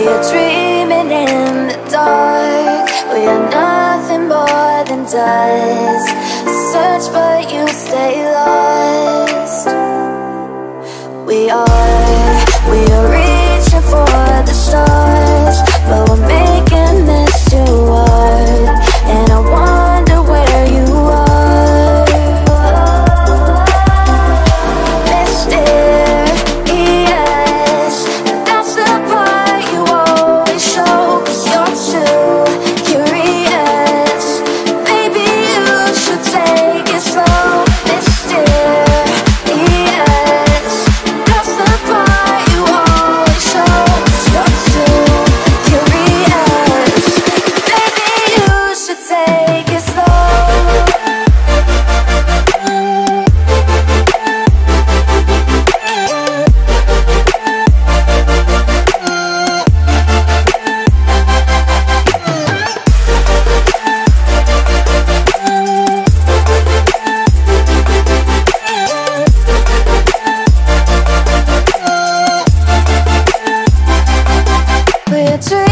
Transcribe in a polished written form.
We are dreaming in the dark. We are nothing more than dust. Search but you stay lost. We are reaching for the stars, but we're making this too hard. And I wonder where you are. Mysterious, that's the part you always show. 'Cause you're too curious. Maybe you should take it slow. Mysterious, that's the part you always show. 'Cause you're too curious. Maybe you should take it slow. We're dreaming